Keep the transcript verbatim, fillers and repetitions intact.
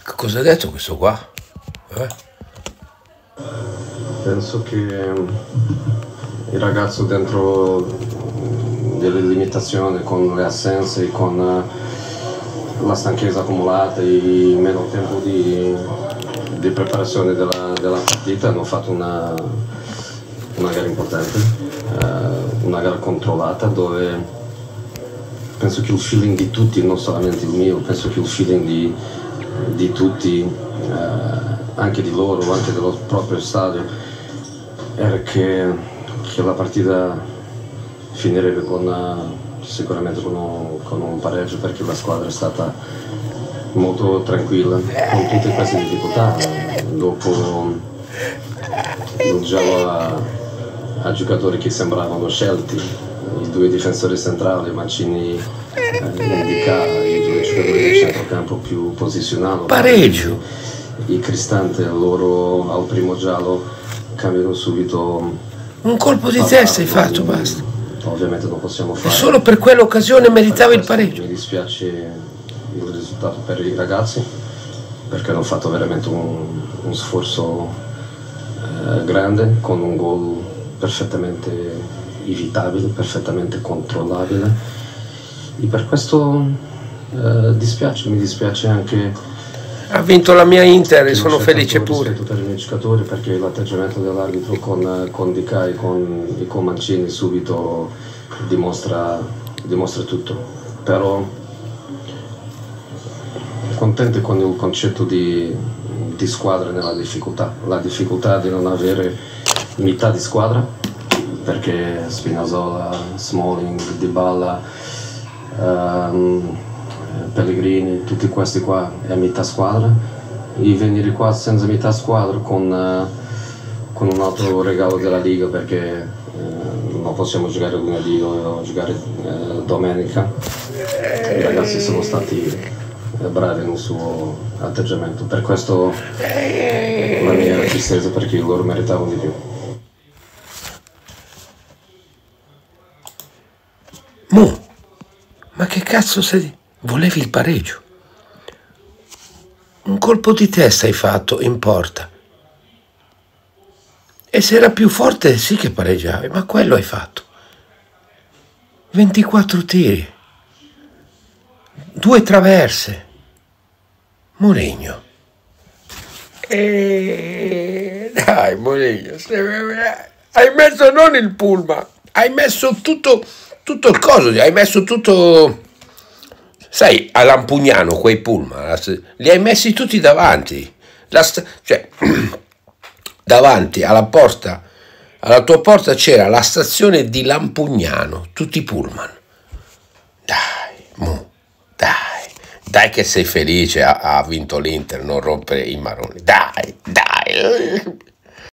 Che cosa ha detto questo qua? Eh? Penso che il ragazzo dentro delle limitazioni, con le assenze, con la stanchezza accumulata e il meno tempo di, di preparazione della, della partita, hanno fatto una, una gara importante, uh, una gara controllata dove penso che il feeling di tutti, non solamente il mio, penso che il feeling di, di tutti, uh, anche di loro, anche dello proprio stadio, era che, che la partita finirebbe con, uh, sicuramente con un, con un pareggio, perché la squadra è stata molto tranquilla con tutte queste difficoltà. Dopo il giallo a, a giocatori che sembravano scelti, i due difensori centrali, Mancini, eh, Indica, i due giocatori del centrocampo più posizionati, Pareggio. I Cristante, loro al primo giallo cambiano subito. Un colpo di testa hai fatto, basta. Ovviamente non possiamo fare. E solo per quell'occasione meritava il pareggio. Mi dispiace il risultato per i ragazzi, perché hanno fatto veramente un, un sforzo eh, grande, con un gol perfettamente evitabile, perfettamente controllabile, e per questo eh, dispiace, mi dispiace anche. Ha vinto la mia Inter e sono felice pure. Per i miei giocatori, perché l'atteggiamento dell'arbitro con, con Dica e con, e con Mancini subito dimostra, dimostra tutto. Però contento con il concetto di, di squadra nella difficoltà, la difficoltà di non avere metà di squadra, perché Spinazzola, Smalling, Dybala, um, Pellegrini, tutti questi qua è metà squadra, e venire qua senza metà squadra con, uh, con un altro regalo della Liga, perché uh, non possiamo giocare lunedì, dobbiamo giocare uh, domenica. I ragazzi sono stati bravi nel suo atteggiamento, per questo la mia tristezza, perché loro meritavano di più. Mo, ma che cazzo sei? Volevi il pareggio? Un colpo di testa hai fatto in porta. E se era più forte sì che pareggiavi, ma quello hai fatto. ventiquattro tiri. Due traverse. Mourinho. E... Dai, Mourinho, hai messo non il pullman, hai messo tutto, tutto il coso, hai messo tutto... Sai, a Lampugnano quei pullman, li hai messi tutti davanti, la cioè, davanti alla porta, alla tua porta c'era la stazione di Lampugnano, tutti i pullman. Dai, mu, dai, dai che sei felice, ha, ha vinto l'Inter, non rompere i maroni, dai, dai.